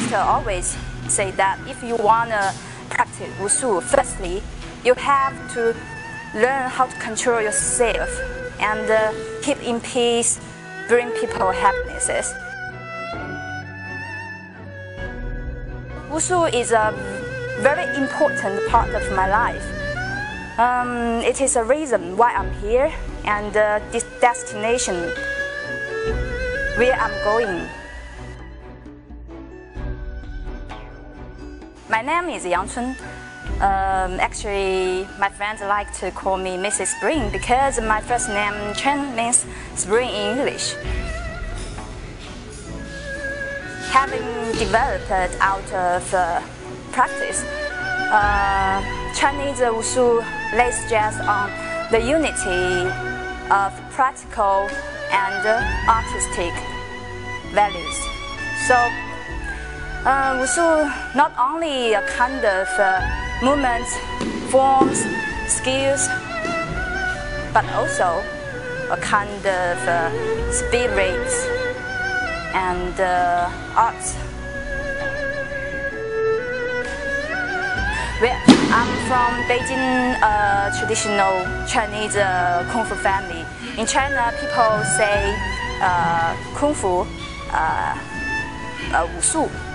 master always say that if you want to practice Wushu, firstly, you have to learn how to control yourself and keep in peace, bring people happinesses. Wushu is a very important part of my life. It is a reason why I'm here and this destination where I'm going. My name is Yang Chun. Actually, my friends like to call me Mrs. Spring because my first name Chen means spring in English. Having developed out of practice, Chinese Wushu lays stress on the unity of practical and artistic values. So, Wushu not only a kind of movements, forms, skills, but also a kind of spirits and arts. Well, I'm from Beijing, a traditional Chinese Kung Fu family. In China, people say Kung Fu, Wushu.